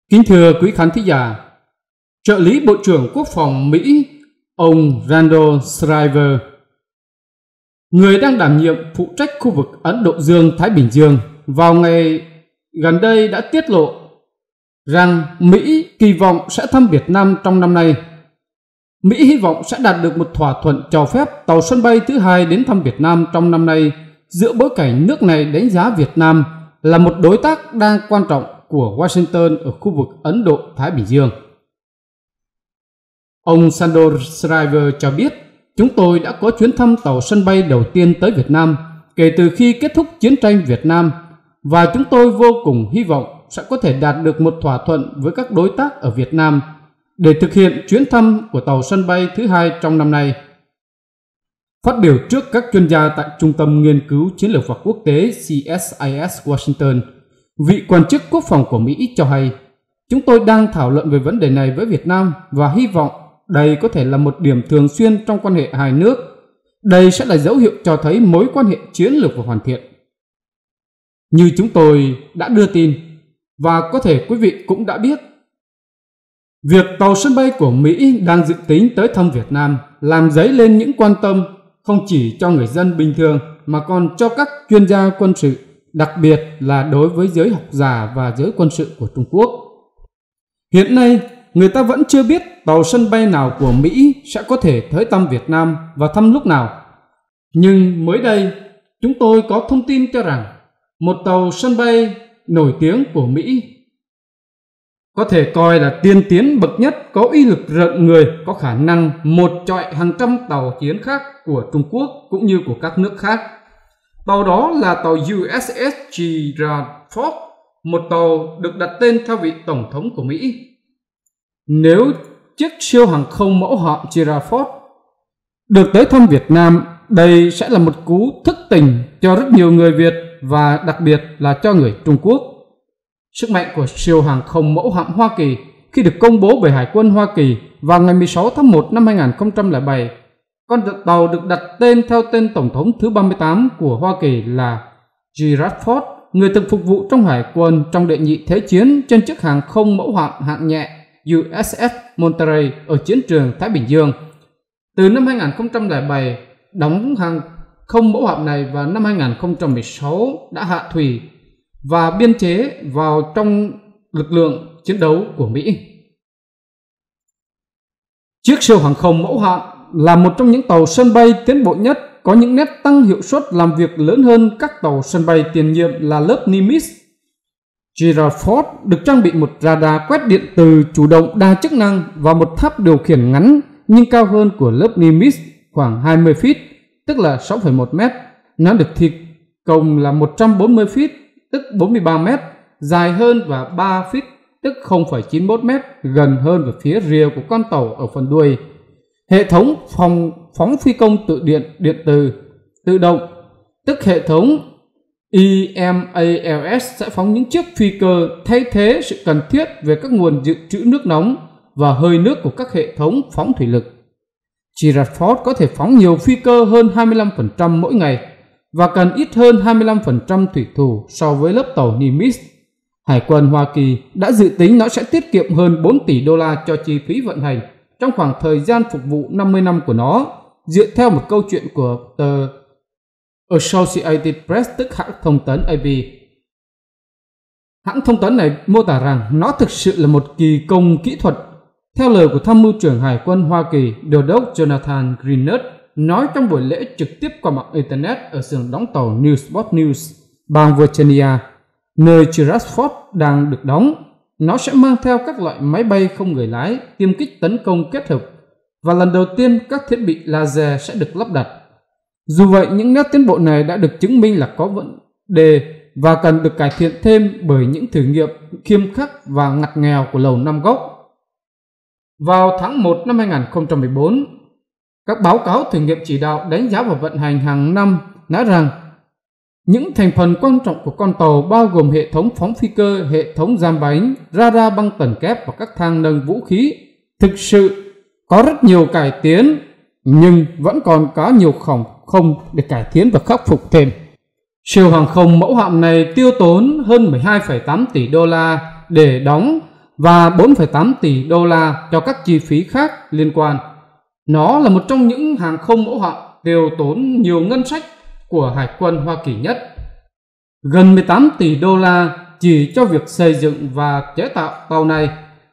Kính thưa quý khán thính giả, trợ lý Bộ trưởng Quốc phòng Mỹ, ông Randall Shriver, người đang đảm nhiệm phụ trách khu vực Ấn Độ Dương-Thái Bình Dương, vào ngày gần đây đã tiết lộ rằng Mỹ kỳ vọng sẽ thăm Việt Nam trong năm nay. Mỹ hy vọng sẽ đạt được một thỏa thuận cho phép tàu sân bay thứ hai đến thăm Việt Nam trong năm nay, giữa bối cảnh nước này đánh giá Việt Nam là một đối tác đang quan trọng của Washington ở khu vực Ấn Độ-Thái Bình Dương. Ông Randall Shriver cho biết, chúng tôi đã có chuyến thăm tàu sân bay đầu tiên tới Việt Nam kể từ khi kết thúc chiến tranh Việt Nam, và chúng tôi vô cùng hy vọng sẽ có thể đạt được một thỏa thuận với các đối tác ở Việt Nam để thực hiện chuyến thăm của tàu sân bay thứ hai trong năm nay. Phát biểu trước các chuyên gia tại Trung tâm Nghiên cứu Chiến lược và Quốc tế CSIS Washington, vị quan chức quốc phòng của Mỹ cho hay, chúng tôi đang thảo luận về vấn đề này với Việt Nam và hy vọng đây có thể là một điểm thường xuyên trong quan hệ hai nước. Đây sẽ là dấu hiệu cho thấy mối quan hệ chiến lược và hoàn thiện. Như chúng tôi đã đưa tin, và có thể quý vị cũng đã biết, việc tàu sân bay của Mỹ đang dự tính tới thăm Việt Nam làm dấy lên những quan tâm không chỉ cho người dân bình thường mà còn cho các chuyên gia quân sự, đặc biệt là đối với giới học giả và giới quân sự của Trung Quốc. Hiện nay, người ta vẫn chưa biết tàu sân bay nào của Mỹ sẽ có thể tới thăm Việt Nam và thăm lúc nào. Nhưng mới đây, chúng tôi có thông tin cho rằng một tàu sân bay nổi tiếng của Mỹ, có thể coi là tiên tiến bậc nhất, có uy lực rợn người, có khả năng một chọi hàng trăm tàu chiến khác của Trung Quốc cũng như của các nước khác. Tàu đó là tàu USS Gerald Ford, một tàu được đặt tên theo vị Tổng thống của Mỹ. Nếu chiếc siêu hàng không mẫu hạm Gerald Ford được tới thăm Việt Nam, đây sẽ là một cú thức tỉnh cho rất nhiều người Việt và đặc biệt là cho người Trung Quốc. Sức mạnh của siêu hàng không mẫu hạm Hoa Kỳ khi được công bố bởi Hải quân Hoa Kỳ vào ngày 16 tháng 1 năm 2007, con tàu được đặt tên theo tên Tổng thống thứ 38 của Hoa Kỳ là Gerald Ford, người từng phục vụ trong Hải quân trong đệ nhị thế chiến trên chiếc hàng không mẫu hạm hạng nhẹ USS Monterey ở chiến trường Thái Bình Dương. Từ năm 2007, đóng hàng không mẫu hạm này vào năm 2016 đã hạ thủy và biên chế vào trong lực lượng chiến đấu của Mỹ. Chiếc siêu hàng không mẫu hạm là một trong những tàu sân bay tiến bộ nhất, có những nét tăng hiệu suất làm việc lớn hơn các tàu sân bay tiền nhiệm là lớp Nimitz. Gerald Ford được trang bị một radar quét điện từ chủ động đa chức năng và một tháp điều khiển ngắn nhưng cao hơn của lớp Nimitz khoảng 20 feet, tức là 6,1 mét. Nó được thi công là 140 feet, tức 43 mét, dài hơn và 3 feet, tức 0,91 mét, gần hơn về phía rìa của con tàu ở phần đuôi. Hệ thống phóng phi công điện từ tự động, tức hệ thống EMALS sẽ phóng những chiếc phi cơ thay thế sự cần thiết về các nguồn dự trữ nước nóng và hơi nước của các hệ thống phóng thủy lực. Gerald Ford có thể phóng nhiều phi cơ hơn 25% mỗi ngày và cần ít hơn 25% thủy thủ so với lớp tàu Nimitz. Hải quân Hoa Kỳ đã dự tính nó sẽ tiết kiệm hơn 4 tỷ đô la cho chi phí vận hành trong khoảng thời gian phục vụ 50 năm của nó, dựa theo một câu chuyện của tờ Associated Press, tức hãng thông tấn AP. Hãng thông tấn này mô tả rằng nó thực sự là một kỳ công kỹ thuật. Theo lời của Tham mưu trưởng Hải quân Hoa Kỳ, Đô đốc Jonathan Greenert nói trong buổi lễ trực tiếp qua mạng Internet ở xưởng đóng tàu Newport News, bang Virginia, nơi Gerald Ford đang được đóng. Nó sẽ mang theo các loại máy bay không người lái, tiêm kích tấn công kết hợp, và lần đầu tiên các thiết bị laser sẽ được lắp đặt. Dù vậy, những nét tiến bộ này đã được chứng minh là có vấn đề và cần được cải thiện thêm bởi những thử nghiệm khiêm khắc và ngặt nghèo của Lầu Năm Góc. Vào tháng 1 năm 2014, các báo cáo thử nghiệm chỉ đạo, đánh giá và vận hành hàng năm nói rằng những thành phần quan trọng của con tàu bao gồm hệ thống phóng phi cơ, hệ thống giam bánh, radar băng tần kép và các thang nâng vũ khí thực sự có rất nhiều cải tiến, nhưng vẫn còn có nhiều khoảng không để cải tiến và khắc phục thêm. Siêu hàng không mẫu hạm này tiêu tốn hơn 12,8 tỷ đô la để đóng và 4,8 tỷ đô la cho các chi phí khác liên quan. Nó là một trong những hàng không mẫu hạm tiêu tốn nhiều ngân sách của Hải quân Hoa Kỳ nhất. Gần 18 tỷ đô la chỉ cho việc xây dựng và chế tạo tàu này.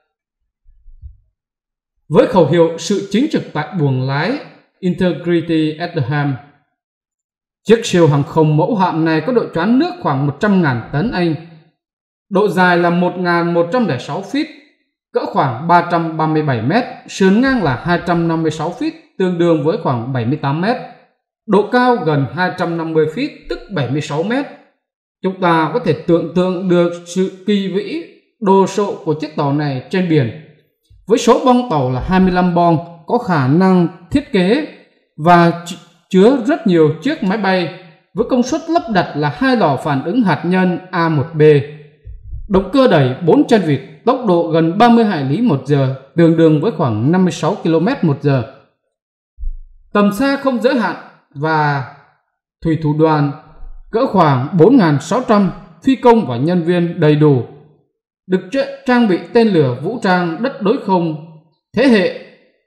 Với khẩu hiệu sự chính trực tại buồng lái Integrity at the helm, chiếc siêu hàng không mẫu hạm này có độ choán nước khoảng 100.000 tấn Anh, độ dài là 1.106 feet, cỡ khoảng 337 mét, sườn ngang là 256 feet, tương đương với khoảng 78 mét, độ cao gần 250 feet, tức 76 mét. Chúng ta có thể tưởng tượng được sự kỳ vĩ, đồ sộ của chiếc tàu này trên biển. Với số bong tàu là 25 bong, có khả năng thiết kế và chứa rất nhiều chiếc máy bay với công suất lắp đặt là 2 lò phản ứng hạt nhân A1B, động cơ đẩy 4 chân vịt, tốc độ gần 30 hải lý một giờ, tương đương với khoảng 56 km một giờ. Tầm xa không giới hạn và thủy thủ đoàn cỡ khoảng 4.600 phi công và nhân viên đầy đủ, được trang bị tên lửa vũ trang đất đối không thế hệ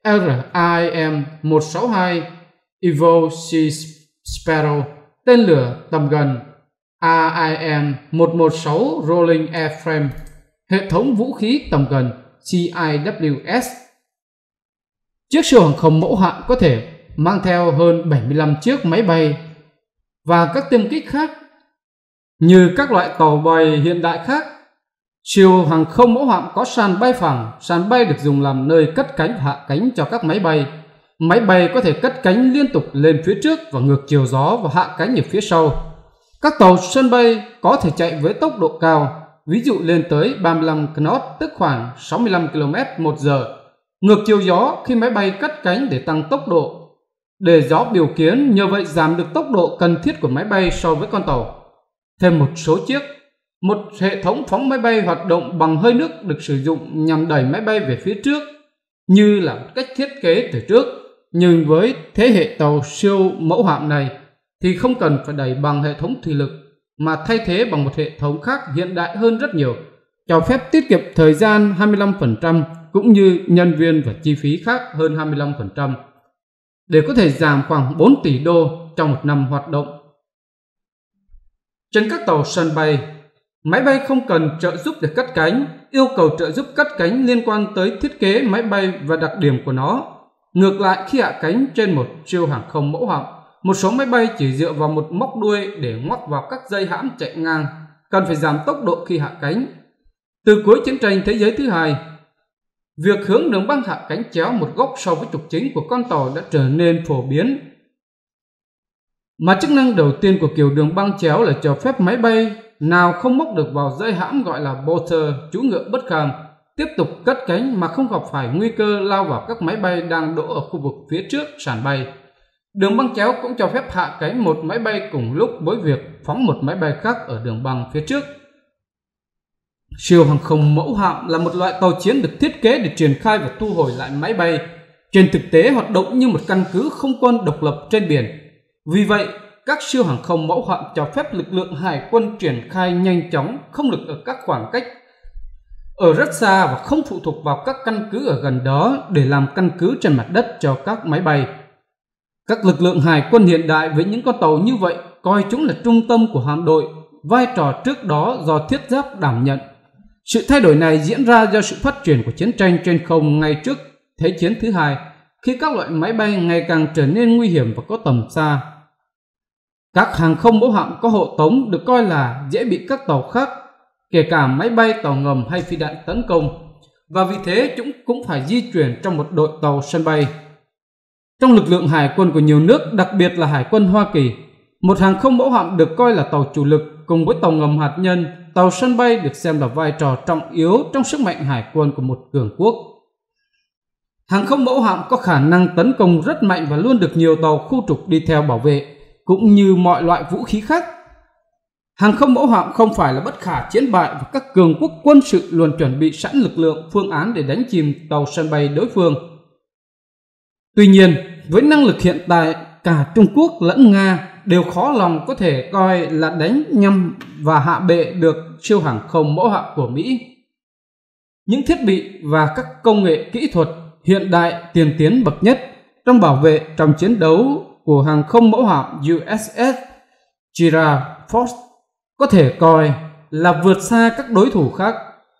RIM-162 Evo Sea Sparrow, tên lửa tầm gần AIM-116 Rolling Airframe, hệ thống vũ khí tầm gần CIWS. Chiếc siêu hàng không mẫu hạm có thể mang theo hơn 75 chiếc máy bay và các tiêm kích khác. Như các loại tàu bay hiện đại khác, siêu hàng không mẫu hạm có sàn bay phẳng. Sàn bay được dùng làm nơi cất cánh và hạ cánh cho các máy bay. Máy bay có thể cất cánh liên tục lên phía trước và ngược chiều gió và hạ cánh ở phía sau. Các tàu sân bay có thể chạy với tốc độ cao, ví dụ lên tới 35 knot, tức khoảng 65 km một giờ, ngược chiều gió khi máy bay cất cánh để tăng tốc độ. Để gió điều khiển, nhờ vậy giảm được tốc độ cần thiết của máy bay so với con tàu. Thêm một số chiếc, một hệ thống phóng máy bay hoạt động bằng hơi nước được sử dụng nhằm đẩy máy bay về phía trước, như là một cách thiết kế từ trước. Nhưng với thế hệ tàu siêu mẫu hạm này thì không cần phải đẩy bằng hệ thống thủy lực, mà thay thế bằng một hệ thống khác hiện đại hơn rất nhiều, cho phép tiết kiệm thời gian 25% cũng như nhân viên và chi phí khác hơn 25%, để có thể giảm khoảng 4 tỷ đô trong một năm hoạt động. Trên các tàu sân bay, máy bay không cần trợ giúp để cất cánh. Yêu cầu trợ giúp cất cánh liên quan tới thiết kế máy bay và đặc điểm của nó. Ngược lại, khi hạ cánh trên một siêu hàng không mẫu hạm, một số máy bay chỉ dựa vào một móc đuôi để ngoắc vào các dây hãm chạy ngang, cần phải giảm tốc độ khi hạ cánh. Từ cuối chiến tranh thế giới thứ hai, việc hướng đường băng hạ cánh chéo một góc so với trục chính của con tàu đã trở nên phổ biến. Mà chức năng đầu tiên của kiểu đường băng chéo là cho phép máy bay nào không móc được vào dây hãm gọi là bolter, chú ngựa bất kham, tiếp tục cất cánh mà không gặp phải nguy cơ lao vào các máy bay đang đỗ ở khu vực phía trước sàn bay. Đường băng chéo cũng cho phép hạ cánh một máy bay cùng lúc với việc phóng một máy bay khác ở đường băng phía trước. Siêu hàng không mẫu hạm là một loại tàu chiến được thiết kế để triển khai và thu hồi lại máy bay, trên thực tế hoạt động như một căn cứ không quân độc lập trên biển. Vì vậy, các siêu hàng không mẫu hạm cho phép lực lượng hải quân triển khai nhanh chóng, không lực ở các khoảng cách ở rất xa và không phụ thuộc vào các căn cứ ở gần đó để làm căn cứ trên mặt đất cho các máy bay. Các lực lượng hải quân hiện đại với những con tàu như vậy coi chúng là trung tâm của hạm đội, vai trò trước đó do thiết giáp đảm nhận. Sự thay đổi này diễn ra do sự phát triển của chiến tranh trên không ngay trước Thế chiến thứ hai, khi các loại máy bay ngày càng trở nên nguy hiểm và có tầm xa. Các hàng không mẫu hạm có hộ tống được coi là dễ bị các tàu khác, kể cả máy bay, tàu ngầm hay phi đạn tấn công, và vì thế chúng cũng phải di chuyển trong một đội tàu sân bay. Trong lực lượng hải quân của nhiều nước, đặc biệt là Hải quân Hoa Kỳ, một hàng không mẫu hạm được coi là tàu chủ lực cùng với tàu ngầm hạt nhân. Tàu sân bay được xem là vai trò trọng yếu trong sức mạnh hải quân của một cường quốc. Hàng không mẫu hạm có khả năng tấn công rất mạnh và luôn được nhiều tàu khu trục đi theo bảo vệ, cũng như mọi loại vũ khí khác. Hàng không mẫu hạm không phải là bất khả chiến bại và các cường quốc quân sự luôn chuẩn bị sẵn lực lượng, phương án để đánh chìm tàu sân bay đối phương. Tuy nhiên, với năng lực hiện tại, cả Trung Quốc lẫn Nga đều khó lòng có thể coi là đánh nhầm và hạ bệ được siêu hàng không mẫu hạm của Mỹ. những thiết bị và các công nghệ kỹ thuật hiện đại tiên tiến bậc nhất trong bảo vệ trong chiến đấu của hàng không mẫu hạm USS Gerald Ford có thể coi là vượt xa các đối thủ khác.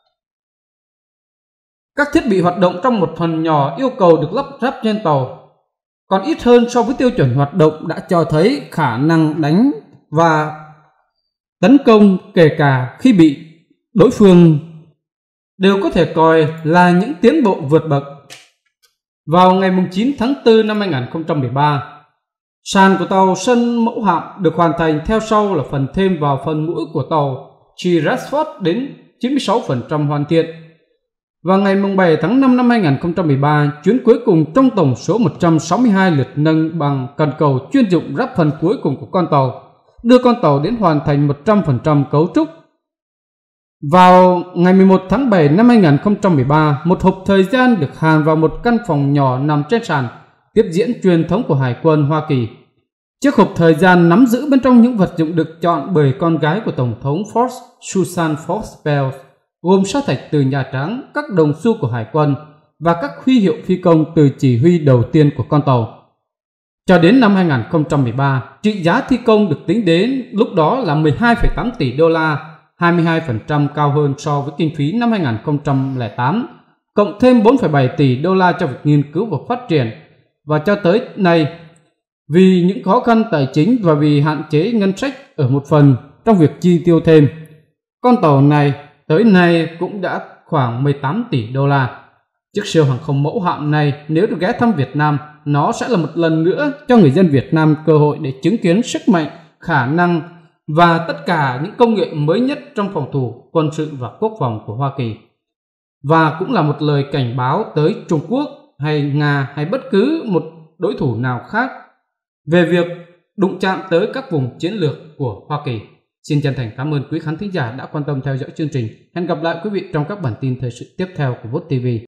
Các thiết bị hoạt động trong một phần nhỏ yêu cầu được lắp ráp trên tàu còn ít hơn so với tiêu chuẩn hoạt động đã cho thấy khả năng đánh và tấn công kể cả khi bị đối phương đều có thể coi là những tiến bộ vượt bậc. Vào ngày 9 tháng 4 năm 2013, sàn của tàu sân mẫu hạm được hoàn thành, theo sau là phần thêm vào phần mũi của tàu Gerald Ford đến 96% hoàn thiện. Vào ngày 7 tháng 5 năm 2013, chuyến cuối cùng trong tổng số 162 lượt nâng bằng cần cầu chuyên dụng ráp phần cuối cùng của con tàu, đưa con tàu đến hoàn thành 100% cấu trúc. Vào ngày 11 tháng 7 năm 2013, một hộp thời gian được hàn vào một căn phòng nhỏ nằm trên sàn, tiếp diễn truyền thống của Hải quân Hoa Kỳ. Chiếc hộp thời gian nắm giữ bên trong những vật dụng được chọn bởi con gái của Tổng thống Ford, Susan Fox Bell, gồm sa thạch từ Nhà Trắng, các đồng xu của Hải quân và các huy hiệu phi công từ chỉ huy đầu tiên của con tàu. Cho đến năm 2013, trị giá thi công được tính đến lúc đó là 12,8 tỷ đô la, 22% cao hơn so với kinh phí năm 2008, cộng thêm 4,7 tỷ đô la cho việc nghiên cứu và phát triển. Và cho tới nay, vì những khó khăn tài chính và vì hạn chế ngân sách ở một phần trong việc chi tiêu thêm, con tàu này tới nay cũng đã khoảng 18 tỷ đô la. Chiếc siêu hàng không mẫu hạm này nếu được ghé thăm Việt Nam, nó sẽ là một lần nữa cho người dân Việt Nam cơ hội để chứng kiến sức mạnh, khả năng và tất cả những công nghệ mới nhất trong phòng thủ, quân sự và quốc phòng của Hoa Kỳ. Và cũng là một lời cảnh báo tới Trung Quốc hay Nga hay bất cứ một đối thủ nào khác về việc đụng chạm tới các vùng chiến lược của Hoa Kỳ. Xin chân thành cảm ơn quý khán thính giả đã quan tâm theo dõi chương trình. Hẹn gặp lại quý vị trong các bản tin thời sự tiếp theo của VOT TV.